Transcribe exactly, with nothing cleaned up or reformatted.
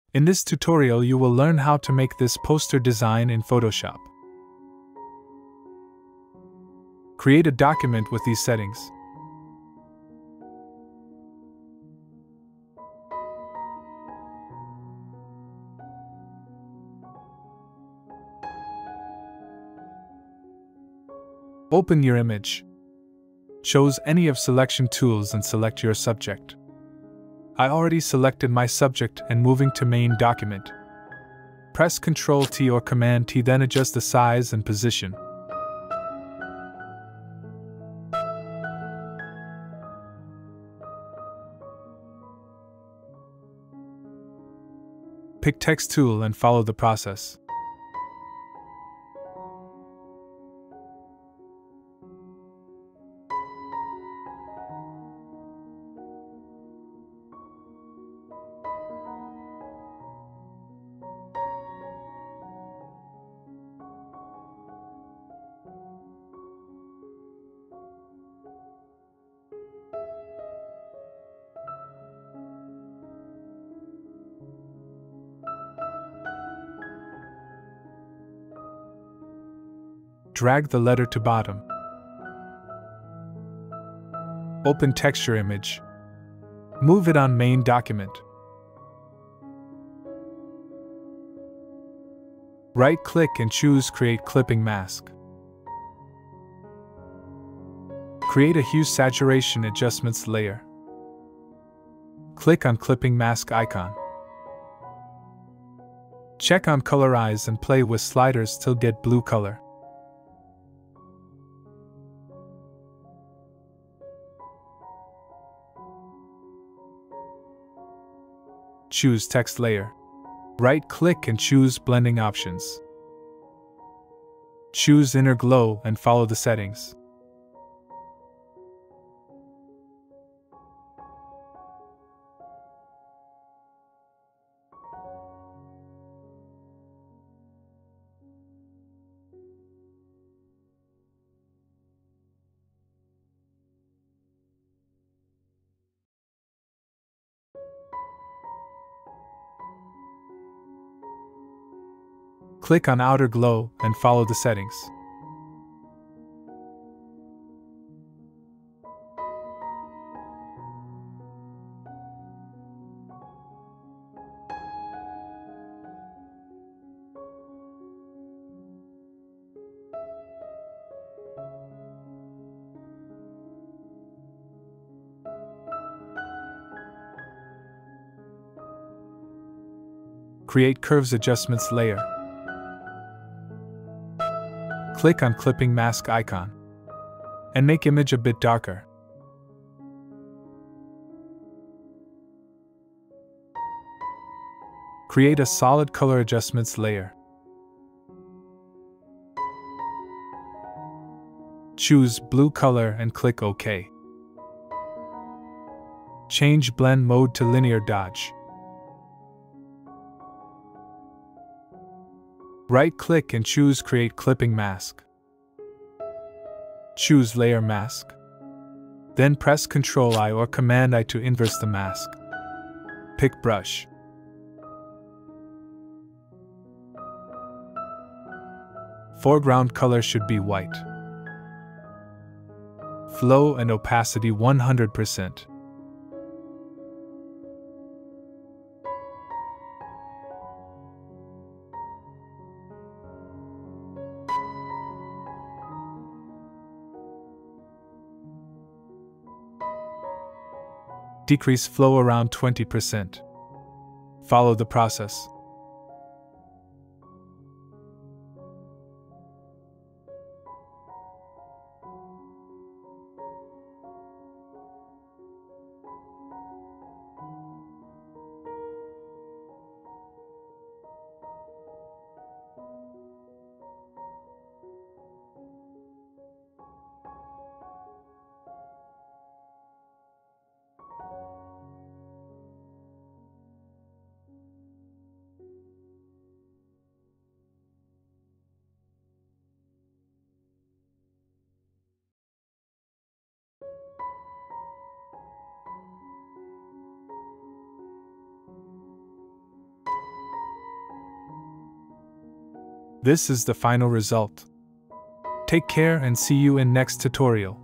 In this tutorial you will learn how to make this poster design in Photoshop. Create a document with these settings. Open your image. Choose any of selection tools and select your subject. I already selected my subject and moving to main document. Press control T or command T, then adjust the size and position. Pick text tool and follow the process. Drag the letter to bottom. Open texture image. Move it on main document. Right-click and choose Create Clipping Mask. Create a hue saturation adjustments layer. Click on Clipping Mask icon. Check on Colorize and play with sliders till get blue color. Choose Text Layer. Right-click and choose Blending Options. Choose Inner Glow and follow the settings. Click on Outer Glow and follow the settings. Create Curves Adjustments layer. Click on Clipping Mask icon and make image a bit darker. Create a Solid Color Adjustments layer. Choose Blue Color and click OK. Change Blend Mode to Linear Dodge. Right-click and choose Create Clipping Mask. Choose Layer Mask. Then press control I or command I to inverse the mask. Pick Brush. Foreground color should be white. Flow and opacity one hundred percent. Decrease flow around twenty percent. Follow the process. This is the final result. Take care and see you in next tutorial.